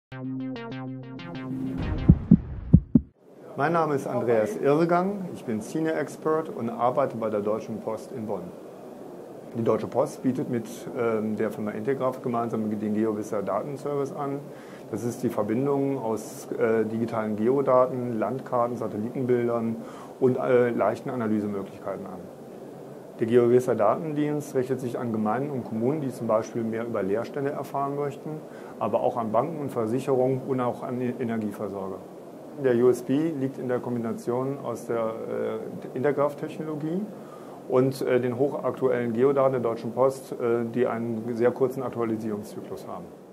Mein Name ist Andreas Irrgang, ich bin Senior Expert und arbeite bei der Deutschen Post in Bonn. Die Deutsche Post bietet mit der Firma Integraf gemeinsam den GeoVista Datenservice an. Das ist die Verbindung aus digitalen Geodaten, Landkarten, Satellitenbildern und leichten Analysemöglichkeiten an. Der GeoVista Datendienst richtet sich an Gemeinden und Kommunen, die zum Beispiel mehr über Leerstände erfahren möchten, aber auch an Banken und Versicherungen und auch an Energieversorger. Der USP liegt in der Kombination aus der Integraf-Technologie und den hochaktuellen Geodaten der Deutschen Post, die einen sehr kurzen Aktualisierungszyklus haben.